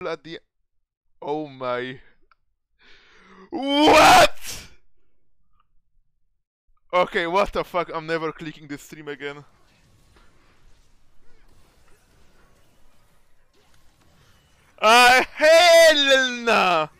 at the... Oh my... What? Okay, what the fuck? I'm never clicking this stream again. Hell nah!